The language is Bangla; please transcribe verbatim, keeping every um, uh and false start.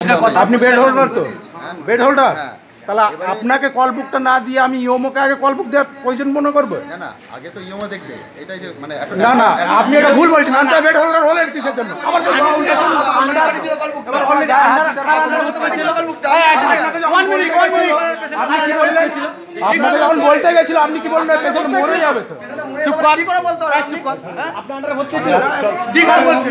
আপনি বেড হোল্ডার তো? বেড হোল্ডার, তাহলে আপনাকে কল বুকটা না দিয়ে আমি ইওমোকে আগে কল বুক দেওয়ার প্রয়োজন মনে করবো? না না, আগে তো ইওমো দেখবে, এটাই যে মানে না না, আপনি এটা ভুল বলছেন। আন্ডার বেড হোল্ডার হলেন কিসের জন্য? আবার আপনাকে যখন বলতে গেছিল আপনি কি বলবেন পেশেন্ট মরে যাবে? তো চুপ কর, কি করে বলতে হবে? চুপ কর, আপনি আন্ডারে ভর্তি ছিল, কি করে বলছেন?